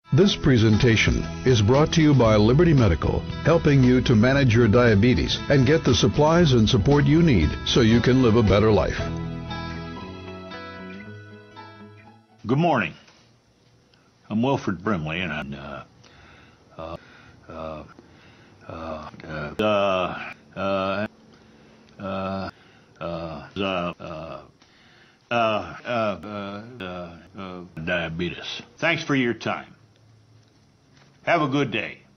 This presentation is brought to you by Liberty Medical, helping you to manage your diabetes and get the supplies and support you need so you can live a better life. Good morning. I'm Wilford Brimley, and diabetes. Thanks for your time. Have a good day.